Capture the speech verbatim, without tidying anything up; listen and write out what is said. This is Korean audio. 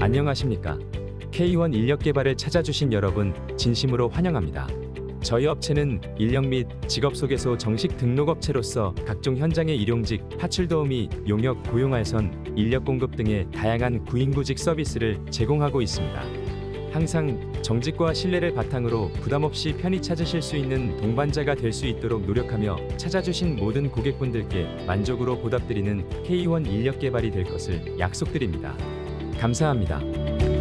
안녕하십니까? 케이원 인력개발을 찾아주신 여러분 진심으로 환영합니다. 저희 업체는 인력 및 직업소개소 정식 등록업체로서 각종 현장의 일용직, 파출도우미, 용역, 고용알선, 인력 공급 등의 다양한 구인구직 서비스를 제공하고 있습니다. 항상 정직과 신뢰를 바탕으로 부담없이 편히 찾으실 수 있는 동반자가 될 수 있도록 노력하며 찾아주신 모든 고객분들께 만족으로 보답드리는 케이원 인력개발이 될 것을 약속드립니다. 감사합니다.